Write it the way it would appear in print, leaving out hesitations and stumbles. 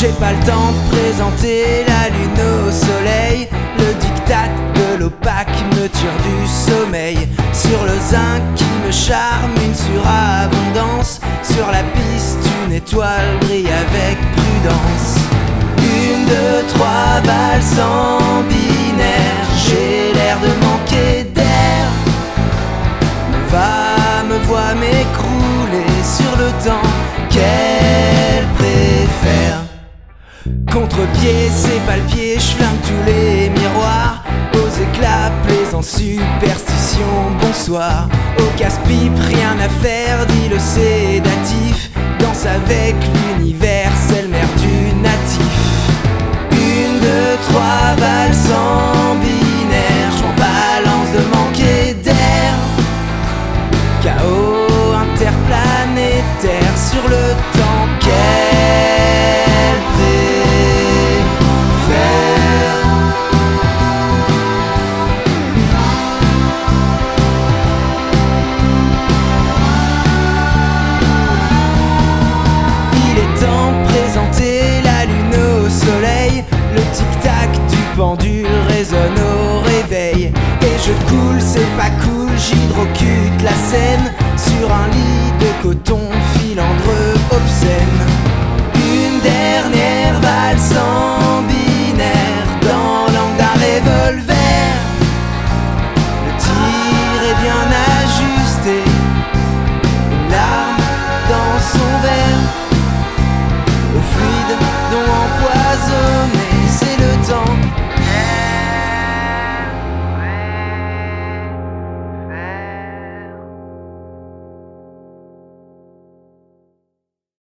J'ai pas le temps de présenter la lune au soleil. Le diktat de l'opaque me tire du sommeil. Sur le zinc qui me charme, une surabondance. Sur la piste, une étoile brille avec prudence. Une, deux, trois valses en binaire. J'ai l'air de manquer d'air. Me voit m'écrouler sur le temps qu'elle préfère. Contre-pied, c'est pas le pied, j'flingue tous les miroirs. Aux éclats, plaisant superstition, bonsoir. Au casse-pipe, rien à faire, dit le sédatif. Danse avec l'universelle mère du natif. Une, deux, trois valses en binaire. J'm'en balance de manquer d'air. Chaos interplanétaire sur le temps qu'elle préfère. Il est temps de présenter la lune au soleil. Le tic-tac du pendule résonne au réveil. Et je coule, c'est pas cool, j'hydrocute la scène sur un lit de coton filandreux obscène.